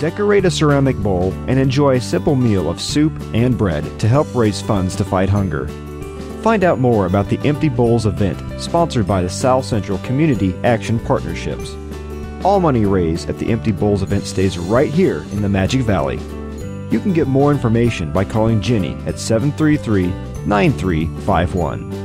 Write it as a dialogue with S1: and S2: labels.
S1: Decorate a ceramic bowl and enjoy a simple meal of soup and bread to help raise funds to fight hunger. Find out more about the Empty Bowls event sponsored by the South Central Community Action Partnerships. All money raised at the Empty Bowls event stays right here in the Magic Valley. You can get more information by calling Jenny at 733-9351.